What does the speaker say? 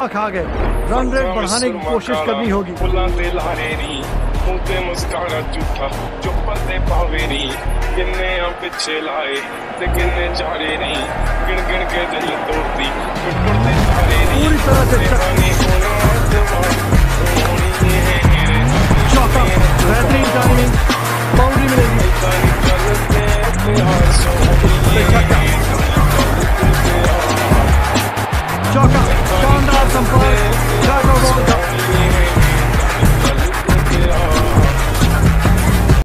खा गए, run rate बढ़ाने की कोशिश करनी होगी। मुस्काना झूठा चुप्पते पावेरी किन्ने पिछे लाए ते किन्ने चारे नहीं गिन गिन के दिल तोड़ती टुटते तारे पूरी तरह से चौका, बेहतरीन टाइमिंग, बाउंड्री मिलेगी। चौका